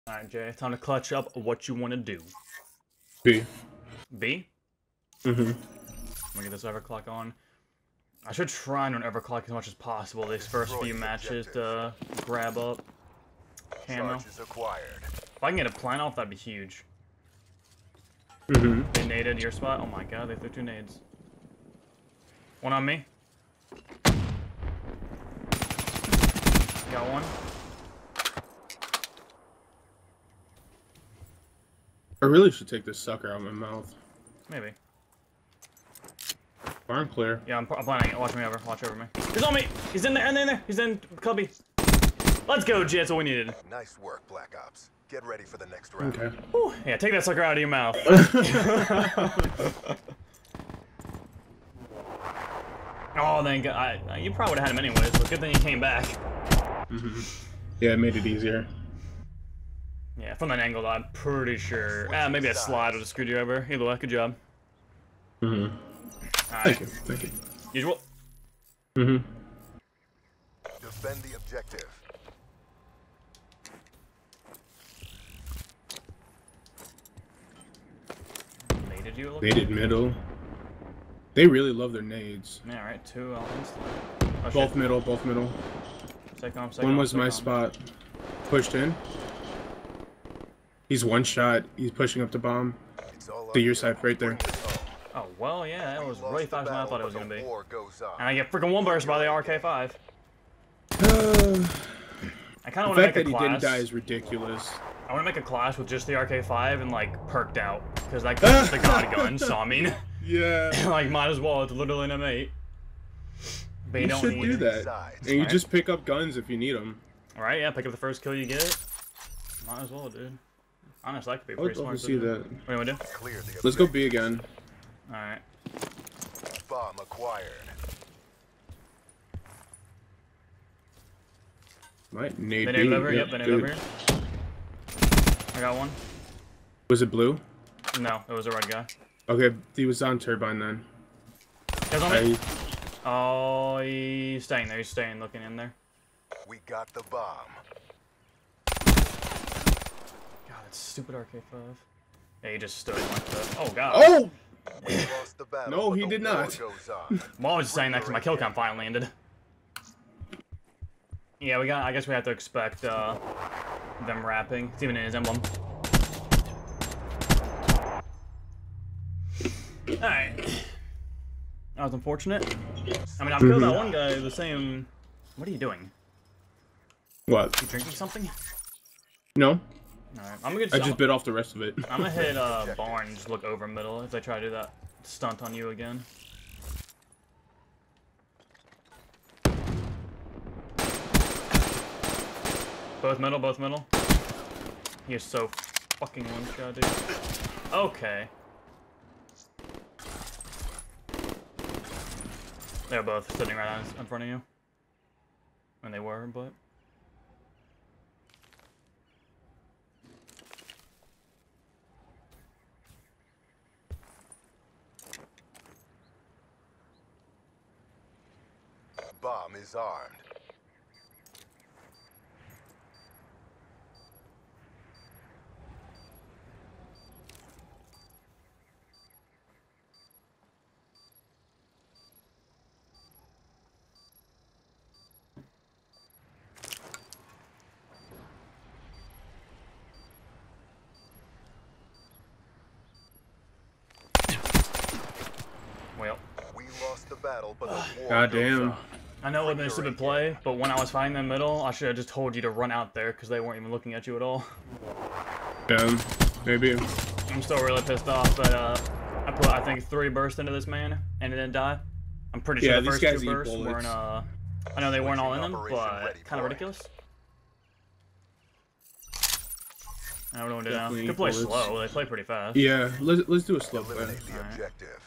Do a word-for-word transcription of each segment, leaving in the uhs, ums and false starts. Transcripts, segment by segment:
Alright, Jay, time to clutch up what you want to do. B. B? Mm-hmm. Let me get this overclock on. I should try and overclock as much as possible these first few matches to grab up camo. If I can get a plant off, that'd be huge. Mm-hmm. They naded your spot? Oh my god, they threw two nades. One on me. Got one. I really should take this sucker out of my mouth. Maybe. Farm clear. Yeah, I'm, I'm planning it. Watch me over. Watch over me. He's on me! He's in there, and in there! He's in Cubby. Let's go, G. That's what we needed. Nice work, Black Ops. Get ready for the next round. Okay. Whew. Yeah, take that sucker out of your mouth. Oh, then I, you probably would have had him anyways, but good thing he came back. Mm-hmm. Yeah, it made it easier. Yeah, from that angle, I'm pretty sure. Ah, maybe a slide would have screwed you over. Either way, good job. Mm-hmm. Alright. Thank you. Thank you. Usual. Mm-hmm. Defend the objective. Naded you a little Naded middle. They really love their nades. Yeah, right. Two elements. Oh, Both shit. middle, both middle. Second, second, One was second. my spot. Pushed in. He's one shot. He's pushing up the bomb. To your side, right there. Oh, well, yeah, that was really faster than I thought it was going to be. War goes on. And I get freaking one burst by the R K five. Uh, I kind the of want to fact make that a he class. didn't die is ridiculous. I want to make a class with just the R K five and, like, perked out. Because that gun's the god gun, so I mean... Yeah. like, might as well. It's literally an M eight. But you, You don't should need do it. that. And you Right. just pick up guns if you need them. Alright, yeah, pick up the first kill you get. Might as well, dude. Honestly, that could be I pretty would love smart to see do. that. What do you want to do? Clear the Let's go B again. Alright. Bomb acquired. Might nade They B. named over? Yep, Yep, they named good. over here. I got one. Was it blue? No, it was a red guy. Okay, he was on turbine then. Guys on me? I, Oh, he's staying there. He's staying, looking in there. We got the bomb. God, that stupid R K five. Yeah, he just stood like that. Oh, God. oh! We lost the battle, No, but he the did war not. goes on. Well, I was just saying that because my kill count finally ended. Yeah, we got. I guess we have to expect uh, them rapping. It's even in his emblem. Alright. That was unfortunate. I mean, I've killed that one guy the same... What are you doing? What? You drinking something? No? Alright, I'm gonna I just bit off the rest of it. I'm gonna hit uh, barn and just look over middle if they try to do that stunt on you again. Both middle, both middle. He is so fucking one shot, dude. Okay. They're both sitting right on, in front of you. And they were, but... Bomb is armed. Well. We lost the battle, but the war God goes damn. on. I know it would have been a stupid play, but when I was fighting in the middle, I should have just told you to run out there because they weren't even looking at you at all. Yeah, maybe. I'm still really pissed off that uh, I put, I think, three bursts into this man and it didn't die. I'm pretty sure Yeah, the these first guys two eat bursts bullets. weren't, uh, I know they weren't all in them, Operation but ready kind of point. ridiculous. I don't know what to do now. Definitely Could play eat bullets. slow, they play pretty fast. Yeah, let's, let's do a slow play. Eliminate the Alright. objective.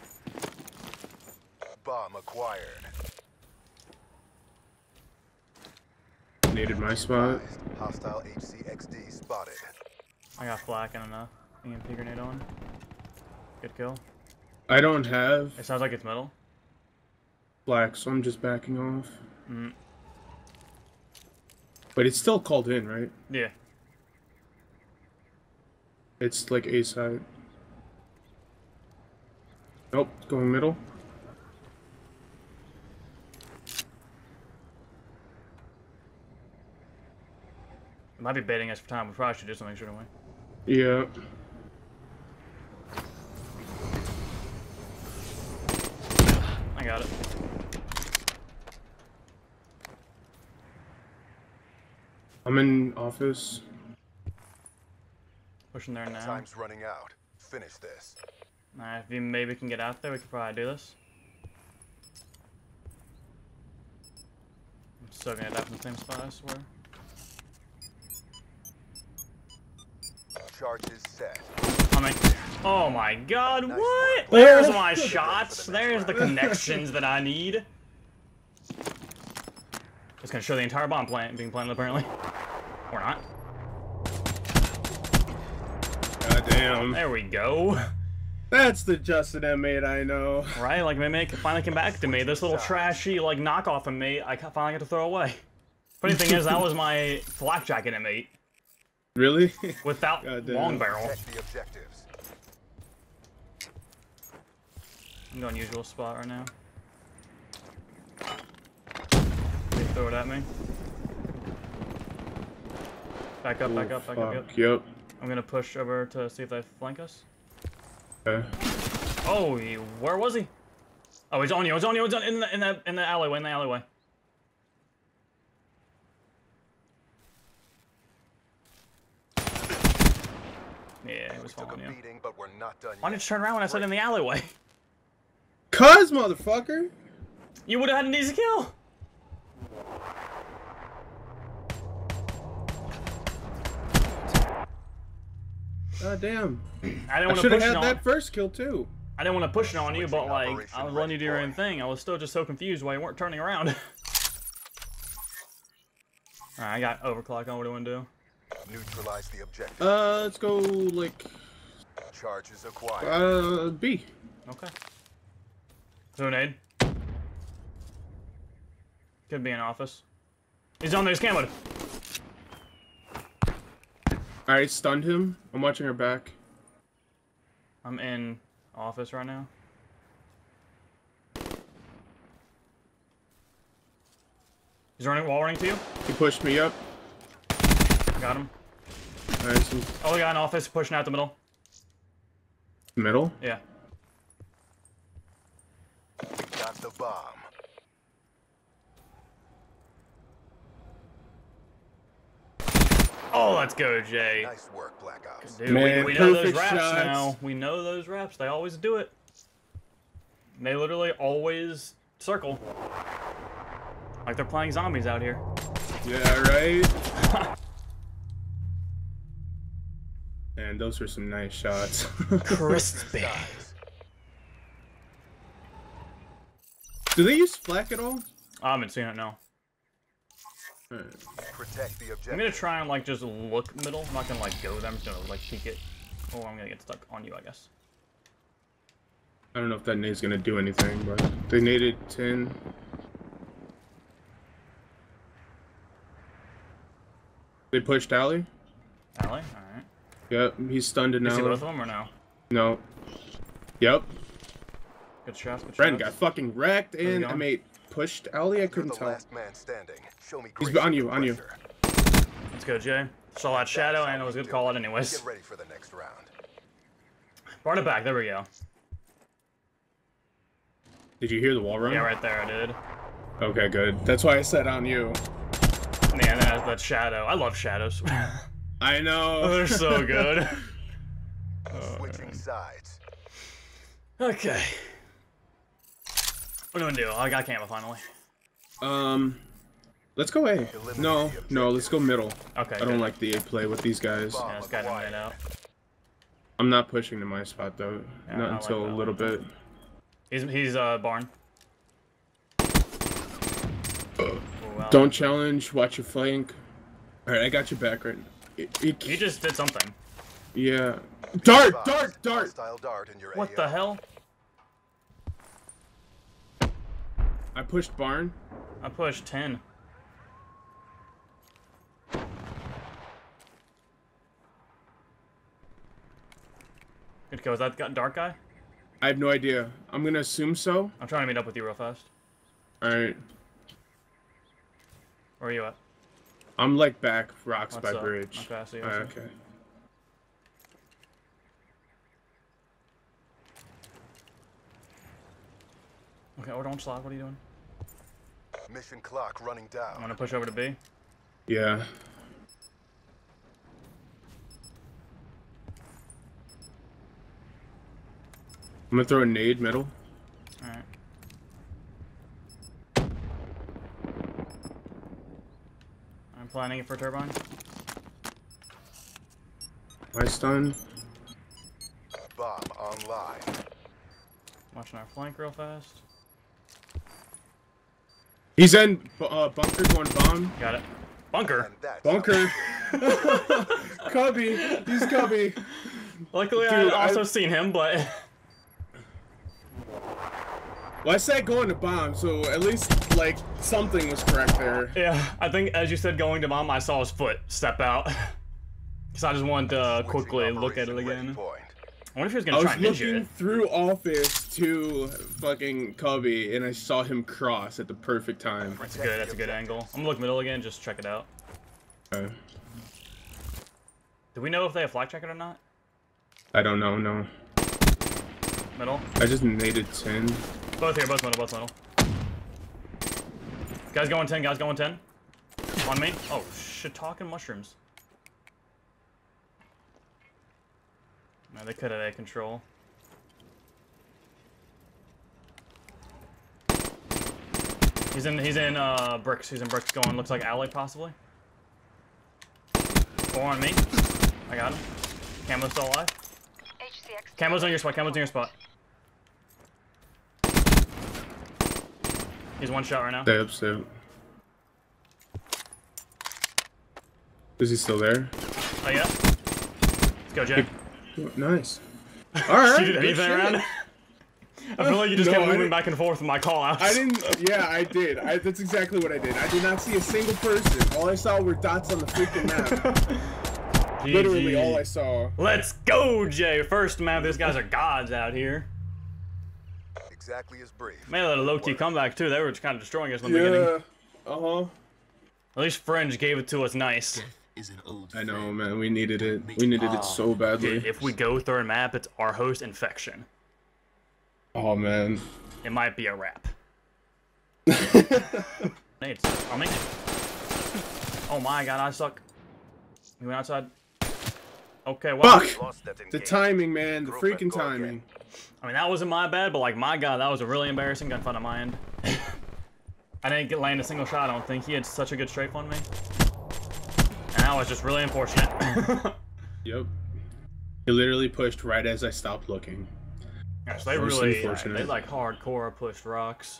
Bomb acquired. Naded my spot. Hostile H C X D spotted. I got flak and a E M P grenade on. Good kill. I don't have It sounds like it's middle. black, so I'm just backing off. Mm. But it's still called in, right? Yeah. It's like A side. Nope, going middle. It might be baiting us for time. We probably should do something, shouldn't we? Yeah. I got it. I'm in office. Pushing there now. Time's running out. Finish this. Alright, if you maybe can get out there, we could probably do this. I'm still gonna die from the same spot, I swear. Charges set. I mean, oh my god, what? There's my shots. There's the connections that I need. Just gonna show the entire bomb plant being planted, apparently. Or not. God damn. There we go. That's the Justin M eight I know. Right, like Mimic finally came back to me. This little trashy, like, knockoff of me, I finally got to throw away. Funny thing is, that was my flak jacket M eight. Really? Without long barrel. The objectives. I'm going usual spot right now. They throw it at me. Back up, back Oh, up, back up, yep. fuck, Yep. I'm gonna push over to see if they flank us. Okay. Oh, he, where was he? Oh, he's on you, he's on you, he's on in the in the in the alleyway, in the alleyway. Yeah, he was following you. Beating, but we're not done Why didn't you turn around when I said in the alleyway? Cuz, motherfucker! You would have had an easy kill. God damn. I didn't I want to should have push it had on. that first kill too. I didn't want to push it on you, but Switching like operation I was letting you do your ready own thing. I was still just so confused why you weren't turning around. Alright, I got overclock on. What do you want to do? Neutralize the objective. Uh, let's go like Charges acquired. uh B. Okay. Zonade. Could be in office. He's on there. He's camoed. All right, stunned him. I'm watching her back. I'm in office right now. He's running, wall running to you. He pushed me up. Got him. Nice. In Oh, we got an office pushing out the middle. middle. Yeah. Got the bomb. Oh, let's go, Jay. Nice work, Black Ops. Dude, Man, we, we know those perfect raps shots. now. We know those raps. They always do it. They literally always circle. Like they're playing zombies out here. Yeah, right. And those were some nice shots. Crispy. Do they use flak at all? I haven't seen it, no. Alright. Protect the objective. I'm gonna try and like just look middle. I'm not gonna like go there. I'm just gonna like peek it. Oh, I'm gonna get stuck on you, I guess. I don't know if that nade's gonna do anything, but they naded ten. They pushed Alley. Alley? Alright. Yep, he's stunned You see both now. of them or no? No. Yep. Good shots, good Bren shots. got fucking wrecked, Where's he and going? I made pushed Alley. I You're couldn't the tell. last man standing. Show me He's grace on and you, on you. pressure. Let's go, Jay. Saw that shadow That's and it how was a we good do call it. out anyways. Get ready for the next round. Brought it back, there we go. Did you hear the wall run? Yeah, right there I did. Okay, good. That's why I said on you. Man, that, that shadow. I love shadows. I know. They're so good. Switching sides. Okay. What do we do? I got camo finally. Um, let's go A. No, no, let's go middle. Okay. I don't like the A play with these guys. Yeah, this guy didn't get out. I'm not pushing to my spot though. Yeah, not I like until that a little one. bit. He's he's uh barn. Oh, wow. Don't challenge. Watch your flank. All right, I got your back right. It, it, He just did something. yeah. Dart, dart, dart. Hostile dart in your What A O. the hell? I pushed barn. I pushed ten. Good go. Is that got dark guy? I have no idea. I'm gonna assume so. I'm trying to meet up with you real fast. Alright. Where are you at? I'm like back rocks What's by up? bridge. Okay, I see you, I Alright, see. okay. Okay, oh, don't slide. What are you doing? Mission clock running down. I'm gonna push over to B. Yeah. I'm gonna throw a nade middle. Alright. I'm planning it for turbine. My stun. Bomb online. Watching our flank real fast. He's in uh, bunker going bomb. Got it. Bunker. And that's Bunker. Cubby. He's Cubby. Luckily, Dude, I also I- seen him, but Well, I said going to bomb, so at least like something was correct there. yeah, I think as you said going to bomb, I saw his foot step out. Cause I just wanted to switching quickly look at it operation ready again. point. I wonder if he was I gonna try was and ninja looking it. through office to fucking Cubby, and I saw him cross at the perfect time. That's good. That's a good angle. I'm gonna look middle again. Just check it out. Uh, Do we know if they have flak check it or not? I don't know, no. Middle. I just naded ten. Both here. Both middle. Both middle. Guys going ten. Guys going ten. On me. Oh shit! Talking mushrooms. No, they could have a control. He's in. He's in uh, bricks. He's in bricks. Going. Looks like alley possibly. Four on me. I got him. Camo's still alive. H C X. Camo's on your spot. Camo's on your spot. He's one shot right now. Stay up, stay up. Is he still there? Oh yeah. Let's go, Jay. Oh, nice. Alright. You did good anything shit. around? I feel like you just No, kept I moving didn't- back and forth with my call outs. I didn't. Yeah, I did. I, that's exactly what I did. I did not see a single person. All I saw were dots on the freaking map. Literally all I saw. Let's go, Jay. First map. These guys are gods out here. Exactly as brief. Made a low-key comeback too. They were just kind of destroying us in the beginning. Yeah. Uh huh. At least Fringe gave it to us nice. Is an old I know, man. We needed it. We needed it so badly. Dude, if we go third map, it's our host infection. Oh man. It might be a wrap. Nades. I'll make it. Oh my god, I suck. You went outside. Okay, well. Fuck! Lost that The engagement. timing, man. The Group and freaking go again. timing. I mean, that wasn't my bad, but like my god, that was a really embarrassing gunfight on my end. I didn't get land a single shot. I don't think he had such a good strafe on me. And that was just really unfortunate. Yep. He literally pushed right as I stopped looking. Gosh, they Most really, unfortunate. they like hardcore pushed rocks.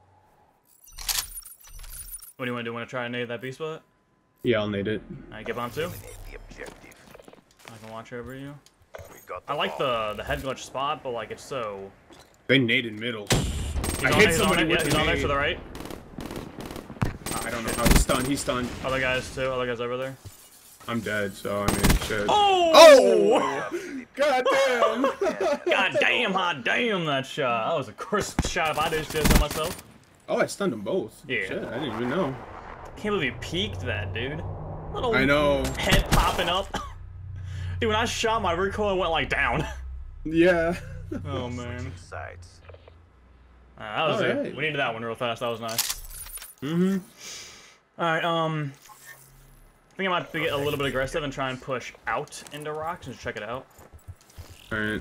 What do you want to do? Want to try and nade that B spot? Yeah, I'll nade it. I get bomb too. Eliminate the objective. I can watch over you. We got the I like bomb. the the head glitch spot, but like it's so. They naded middle. He's I on hit there, he's on somebody there, yeah, with he's the on there to nade. the right. I don't know how he's stunned. He's stunned. Other guys too. Other guys over there. I'm dead, so I mean, shit. Oh! God damn! God damn! Hot damn that shot. That was a crisp shot. If I did just it myself. Oh, I stunned them both. Yeah. Shit, I didn't even know. Can't believe he peeked that, dude. Little I know. head popping up. Dude, when I shot, my recoil went like down. Yeah. Oh man. Sides. Uh, that was it. Alright. We needed that one real fast. That was nice. Mm-hmm. All right. Um. I think I might get a little bit aggressive and try and push out into rocks and check it out. Alright.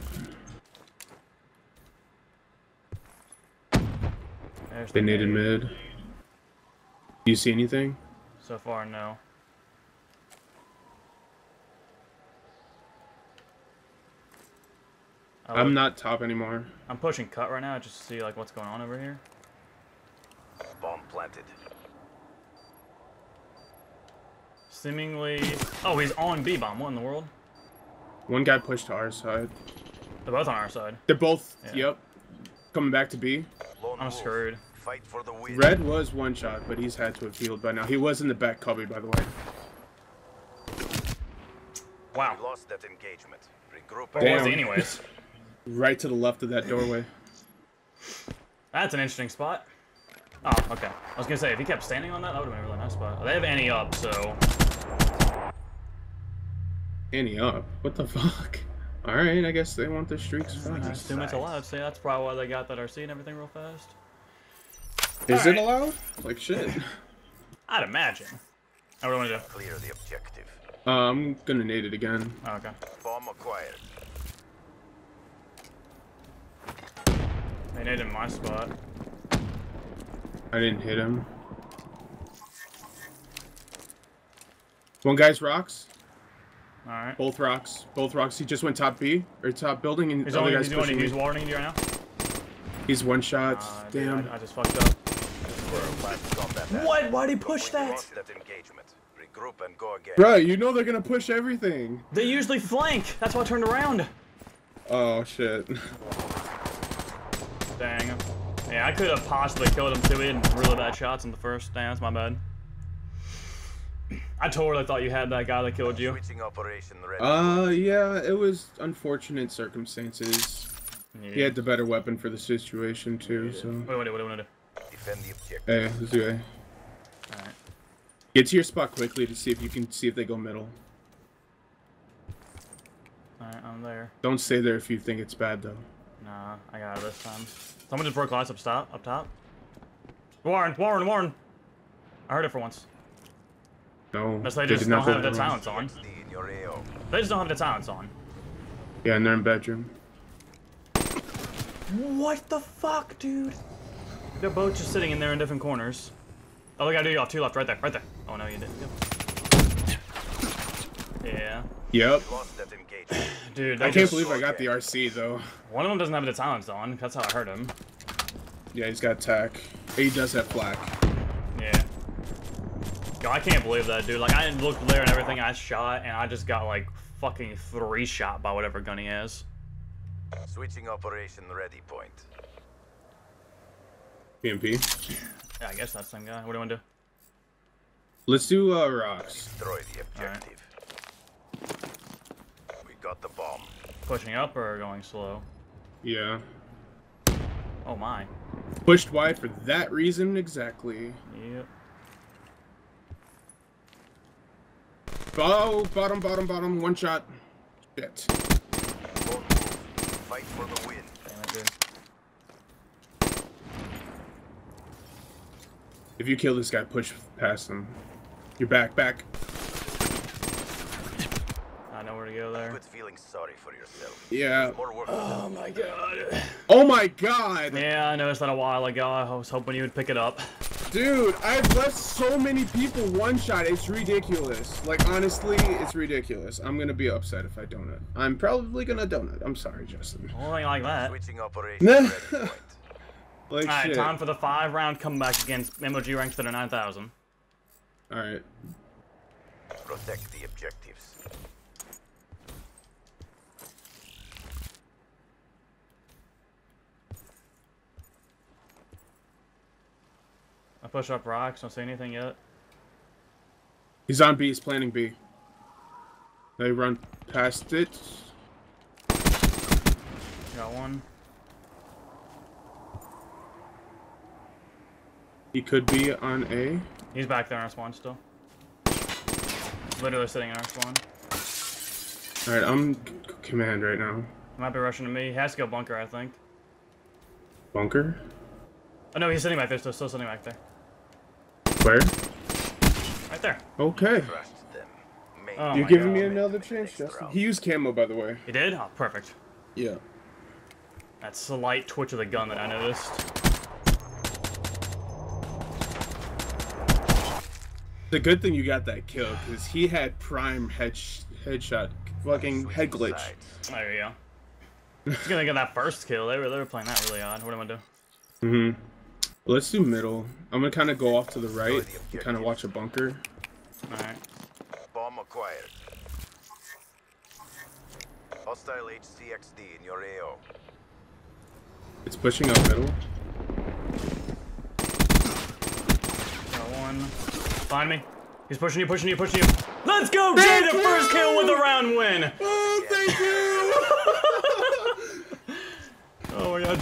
There's They the naded nade. mid. Do you see anything? So far, no. I I'm look- not top anymore. I'm pushing cut right now just to see like what's going on over here. Bomb planted. Seemingly. Oh, he's on B bomb. What in the world? One guy pushed to our side. They're both on our side. They're both, Yeah. yep. Coming back to B. Lone I'm wolf. screwed. Fight for the win. Red was one shot, but he's had to have healed by now. He was in the back cubby, by the way. Wow. We lost that engagement. Regroup. Where was Damn. he anyways? Right to the left of that doorway. That's an interesting spot. Oh, okay. I was gonna say, if he kept standing on that, that would have been a really nice spot. They have Annie up, so... Annie up? What the fuck? Alright, I guess they want their streaks back. That's two minutes allowed, so yeah, that's probably why they got that R C and everything real fast. Is All it right. allowed? Like shit. I'd imagine. Oh, what do you want to do? Clear the objective. Uh, I'm gonna nade it again. Oh, okay. Bomb acquired. They need in my spot. I didn't hit him. One guy's rocks. Alright. Both rocks. Both rocks. He just went top B or top building, and He's the other only guy's he's, only, pushing he's me. warning you right now? He's one shot. Uh, dude, Damn. I, I just fucked up. What? Why'd he push that? Lost that engagement. Regroup and go again. Bro, you know they're gonna push everything. They usually flank. That's why I turned around. Oh shit. Dang. Yeah, I could have possibly killed him too. He had really bad shots in the first. Dang, that's my bad. I totally thought you had that guy that killed you. Switching operation ready. Uh, yeah, it was unfortunate circumstances. Yeah. He had the better weapon for the situation too, so. What do I do? What do I do? Defend the objective. Hey, let's do it. Alright. Get to your spot quickly to see if you can see if they go middle. Alright, I'm there. Don't stay there if you think it's bad though. Nah, I got it this time. Someone just broke glass up top. Up top. Warren, Warren, Warren. I heard it for once. No. Unless they they just did don't not go have the middle. talents on. In your A O. They just don't have the talents on. Yeah, and they're in bedroom. What the fuck, dude? They're both just sitting in there in different corners. Oh, they gotta do you off two left, right there, right there. Oh no, you didn't. Yep. Yeah. Yep. Lost that engagement. Dude, they I can't just, believe I got the R C though. one of them doesn't have the talents on. That's how I heard him. Yeah, he's got attack. He does have flak. Yeah. Yo, I can't believe that, dude. Like, I looked there and everything I shot, and I just got, like, fucking three shot by whatever gun he has. Switching operation ready point. P M P. Yeah, I guess that's the same guy. What do you want to do? Let's do uh, rocks. Destroy the objective. We got the bomb. Pushing up or going slow? Yeah. Oh, my. Pushed wide for that reason exactly. Yep. Oh, bottom, bottom, bottom. One shot. Shit. Fight for the win. Damn it, dude. If you kill this guy, push past him. You're back, back. I know where to go there. Quit feeling sorry for yourself. Yeah. More work. Oh, my God. Oh my god! Yeah, I noticed that a while ago. I was hoping you would pick it up. Dude, I've left so many people one shot. It's ridiculous. Like, honestly, it's ridiculous. I'm gonna be upset if I donut. I'm probably gonna donut. I'm sorry, Justin. Only like that. Switching operation ready point. Like, Alright, shit. time for the five round comeback against M O G ranks that are nine thousand. Alright. Protect the objectives. I push up rocks, don't see anything yet. He's on B. He's planning B. They run past it. Got one. He could be on A. He's back there in our spawn still. Literally sitting in our spawn. Alright, I'm c command right now. Might be rushing to me. He has to go bunker, I think. Bunker? Oh no, he's sitting back there, still, still sitting back there. Where? Right there. Okay. Trust them. Make Oh You're my giving God. me another chance, Next Justin. round. He used camo, by the way. He did? Oh, perfect. Yeah. That slight twitch of the gun that I noticed. The good thing you got that kill, because he had prime head sh headshot, fucking head Switching Oh, glitch. sides. There you go. He's gonna get that first kill. They were, they were playing that really odd. What do I do? Mm-hmm. Let's do middle. I'm gonna kind of go off to the right and kind of watch a bunker. Alright. Bomb acquired. Hostile H C X D in your A O. It's pushing up middle. Got one. Find me. He's pushing you, pushing you, pushing you. Let's go, Jay! The first kill with a round win! Oh, thank you!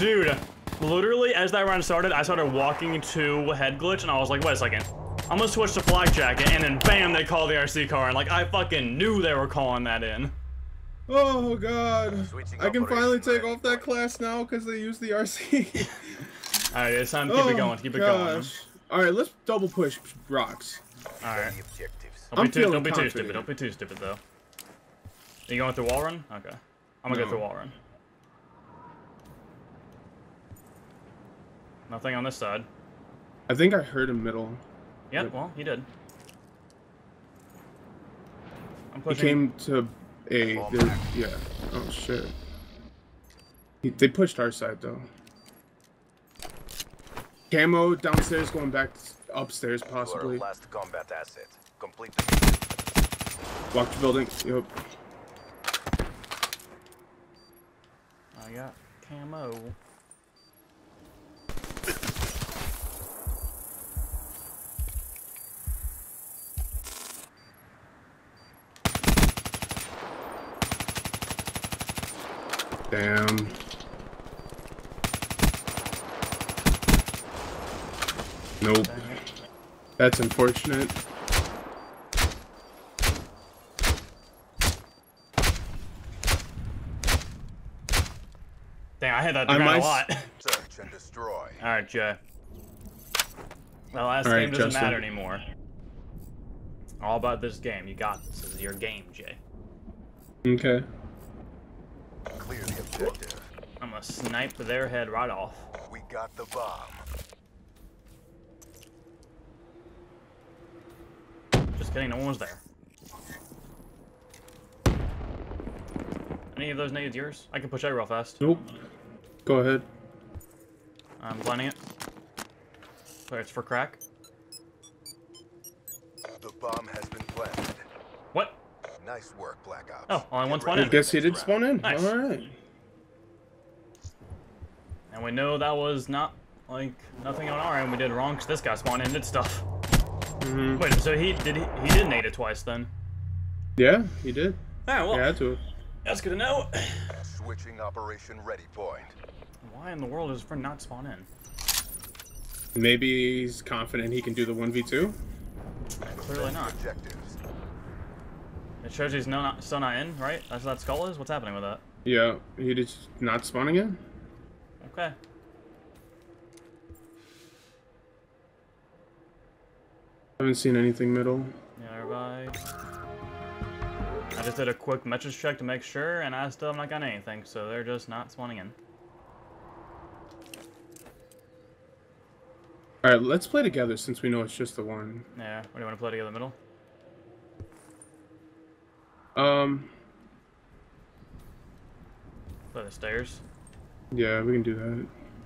Dude, literally, as that round started, I started walking to head glitch, and I was like, wait a second. I'm gonna switch to flak jacket, and then bam, they call the R C car, and like, I fucking knew they were calling that in. Oh god. I can finally take off that class now because they use the R C. Alright, it's time to keep oh, it going, keep it gosh. going. Alright, let's double push rocks. Alright. Don't, I'm be too, don't be confident. too stupid, don't be too stupid though. Are you going through wall run? Okay. I'm gonna No. go through wall run. Nothing on this side. I think I heard him middle. Yep, yep. Well, he did. I'm He pushing. came to A. There, yeah. Oh shit. He, they pushed our side though. Camo downstairs, going back upstairs possibly. Last combat asset. Complete. Locked building. Yep. I got camo. Damn. Nope. That's unfortunate. Dang, I hit that I ground a might- lot. Search and destroy. Alright, Jay. The last All right, game doesn't Justin. matter anymore. All about this game. You got this. This is your game, Jay. Okay. Clear the objective. I'm gonna snipe their head right off. We got the bomb. Just kidding, no one was there. Any of those nades yours? I can push A real fast. Nope. Go ahead. I'm planning it. So it's for crack. The bomb has been planted. What? Nice work, Black Ops. Oh, only one Get spawn ready in. I guess he did for spawn in. Nice. Alright. And we know that was not, like, nothing on our end we did wrong, because this guy spawned in and did stuff. Mm-hmm. Wait, so he did he, he did nade it twice then? Yeah, he did. Alright, well, He had to. that's good to know. Switching operation ready point. Why in the world does friend not spawn in? Maybe he's confident he can do the one v two. Clearly not. Objectives. It shows he's no, not, still not in, right? That's what that skull is? What's happening with that? Yeah, he just not spawning in. Okay. Haven't seen anything middle. Yeah, everybody. I just did a quick metrics check to make sure, and I still have not gotten anything, so they're just not spawning in. Alright, let's play together since we know it's just the one. Yeah, what do you want to play together middle? Um, Play the stairs. yeah, we can do that.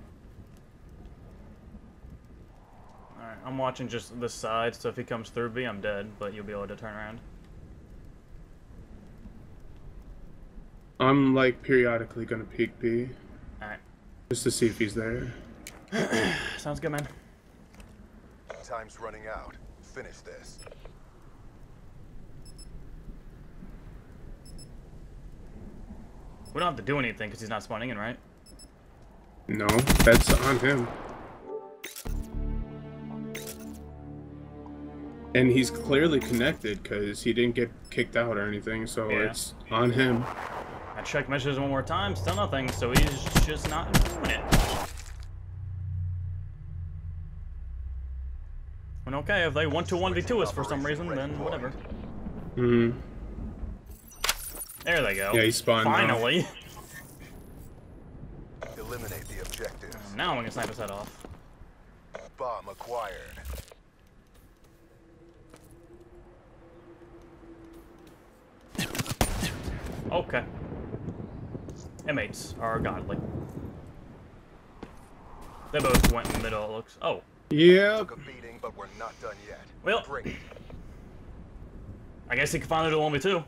Alright, I'm watching just this side, so if he comes through B, I'm dead, but you'll be able to turn around. I'm like periodically gonna peek B Alright. just to see if he's there. Sounds good, man. Time's running out. Finish this. We don't have to do anything because he's not spawning in, right? No, that's on him. And he's clearly connected because he didn't get kicked out or anything, so Yeah. it's on him. I checked messages one more time, still nothing, so he's just not doing it. And okay, if they want to one v two us for some reason, then whatever. Hmm. There they go. Yeah, he spawned now. Finally. Eliminate the objectives. Now I'm gonna snipe his head off. Bomb acquired. Okay. Inmates are godly. They both went in the middle, it looks. Oh. Yep. Took a beating, but we're not done yet. Well. Bring it. I guess he can finally do one v two.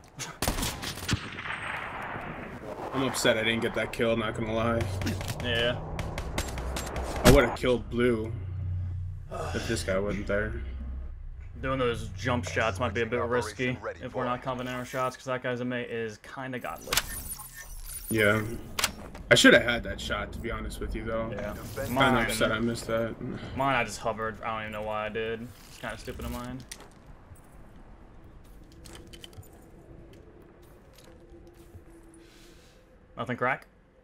I'm upset I didn't get that kill, not gonna lie. Yeah. I would have killed Blue if this guy wasn't there. Doing those jump shots might be a bit risky if we're not confident in our shots, because that guy's inmate is kind of godly. Yeah. I should have had that shot, to be honest with you, though. Yeah. I'm Mine, kind of upset I missed that. mine, I just hovered. I don't even know why I did. It's kind of stupid of mine. Nothing crack?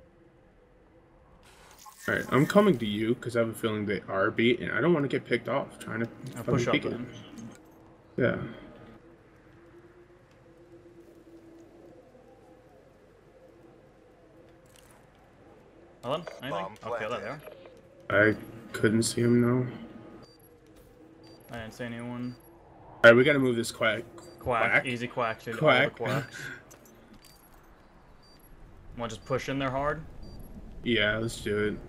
Alright, I'm coming to you because I have a feeling they are beat, and I don't want to get picked off trying to I'll push up peek then. it. Yeah. Hold on, anything? Okay, there they are. I couldn't see him, no. I didn't see anyone. Alright, we gotta move this quack. Quack, Quack. easy quack, dude. Quack. All the quacks. Want to just push in there hard? Yeah, let's do it.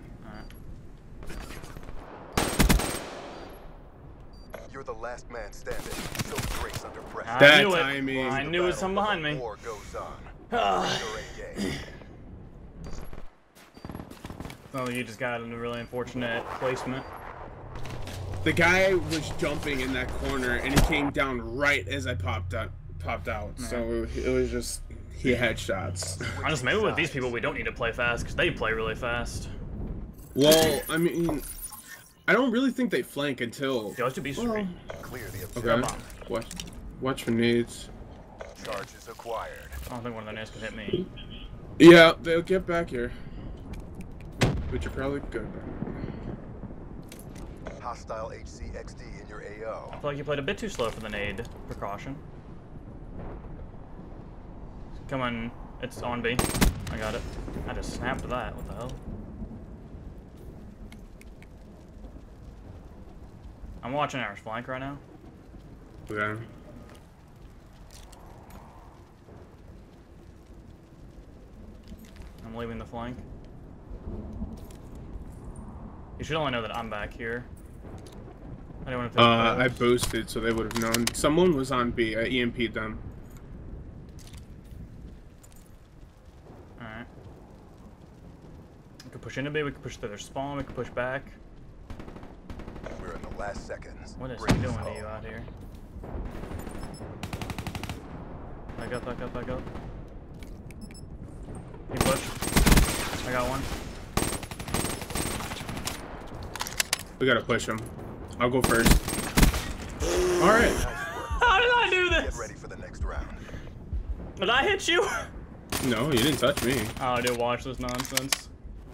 You're the last man standing. Show grace under pressure. I That knew it. timing. I knew it was something behind me. War goes on. Ah. You're engaged. Oh, you just got in a really unfortunate placement. The guy was jumping in that corner, and he came down right as I popped out. Popped out. So it was just he had shots. Honestly, maybe with these people we don't need to play fast because they play really fast. Well, I mean, I don't really think they flank until. Yo, let's do B Street. Well, Clear the objective. okay. Come on. Watch, watch for nades. Charges acquired. I don't think one of their nades could hit me. Yeah, they'll get back here. But you're probably good. Hostile H C X D in your A O. I feel like you played a bit too slow for the nade precaution. Come on, it's on B. I got it. I just snapped that. What the hell? I'm watching our flank right now. Yeah. I'm leaving the flank. You should only know that I'm back here. I don't want to. Uh, I boosted, so they would have known. Someone was on B. I E M P'd them. Alright. We could push into B, we could push to their spawn, we could push back. We're in the last seconds. What is Bring he this doing to home. you out here? Back up, back up, back up. Keep push. I got one. We gotta push him. I'll go first. All right. Nice work. How did I do this? Get ready for the next round. Did I hit you? No, you didn't touch me. Oh, dude, watch this nonsense.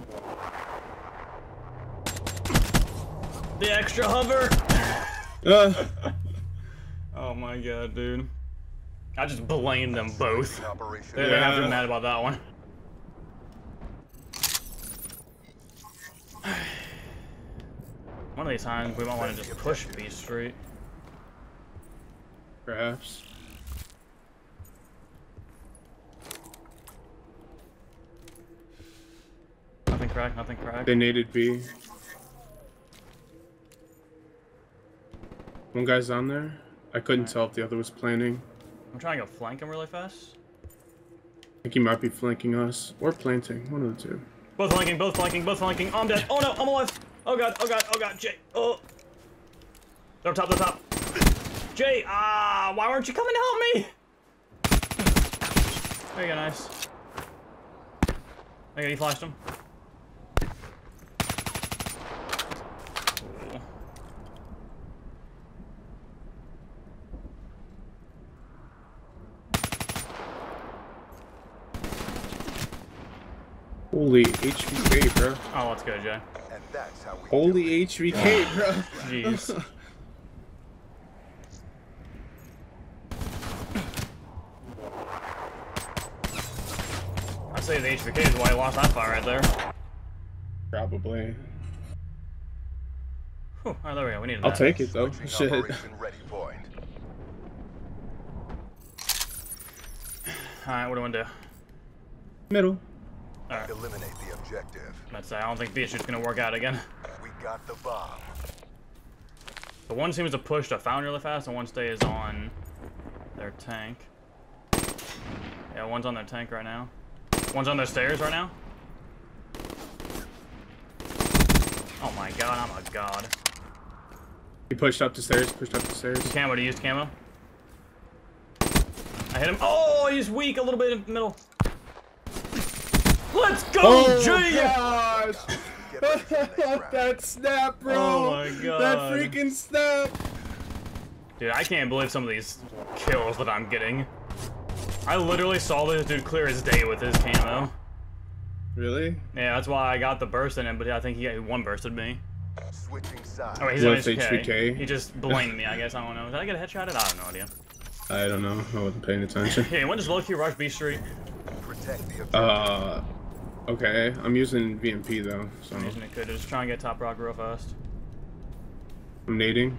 The extra hover! Uh, Oh my god, dude. I just blamed them both. Operation. They're gonna have to be Yeah. mad about that one. One of these times we might want to just push B Street. perhaps. Nothing crack, nothing crack. They naded B. One guy's on there. I couldn't tell if the other was planning. I'm trying to go flank him really fast. I think he might be flanking us or planting. One of the two. Both flanking, both flanking, both flanking. Oh, I'm dead. Oh no, I'm alive. Oh god, oh god, oh god, Jay. Oh. They're up top, they're up top. Jay, ah, why weren't you coming to help me? There you go, nice. There you go, you flashed him. Cool. Holy H V K, bro. Oh, let's go, Jay. And that's how we Holy do it. H V K, bro. Jeez. I say the H V K is why I lost that fire right there. Probably. Whew, oh, there we go. We needed I'll that. take it though. Switching Shit. Operation ready point. Alright, what do I want to do? Middle. Alright, Eliminate the objective. let's say I don't think the issue's gonna work out again. We got the bomb. The one seems to push the fountain really fast, and one stays on their tank. Yeah, one's on their tank right now. One's on their stairs right now. Oh my god, I'm a god. He pushed up the stairs. Pushed up the stairs. Camo, to use camo. I hit him. Oh, he's weak a little bit in the middle. Let's go, Oh G! gosh! That snap, bro! Oh my god. That freaking snap! Dude, I can't believe some of these kills that I'm getting. I literally saw this dude clear his day with his camo. Really? Yeah, that's why I got the burst in him, but I think he one bursted me. Switching sides. Oh, wait, he's on With H H V K? He just blamed me, I guess. I don't know. Did I get a headshot? I have no idea. I don't know. I wasn't paying attention. Hey, when does low-key rush B Street? Protect the objective. Uh, okay. I'm using V M P though, so I'm using it good. Just try and get top rock real fast. I'm nading.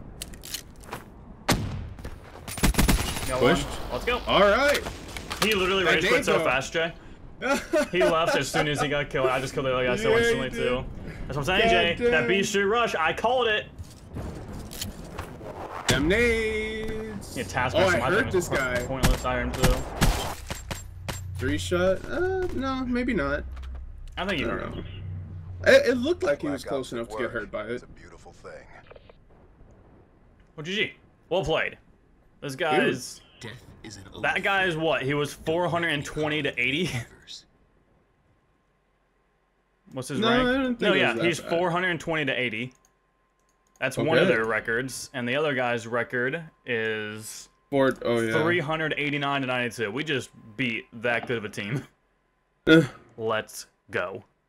Got Pushed. one. Let's go. All right. He literally I rage did quit so go. fast, Jay. He left as soon as he got killed. I just killed the other guy so Yeah, he instantly did. too. That's what I'm saying, God Jay. That damn. B Street rush, I called it. Them nades. Yeah, task Oh, I my hurt thing this was guy. Pointless iron too. Three shot? Uh, no, maybe not. I think I you don't hurt know. him. It, it looked like he Black was close Ops enough at to get work. hurt by it. It's a beautiful thing. Well, G G. Well played. This guy's... Death is an oath. That guy is what? He was four hundred twenty to eighty? What's his No, rank? I don't think no, it yeah, was that he's bad. four hundred twenty to eighty. That's one of Okay. their records, and the other guy's record is Fort, oh yeah. three hundred eighty-nine to ninety-two. We just beat that good of a team. Eh. Let's go.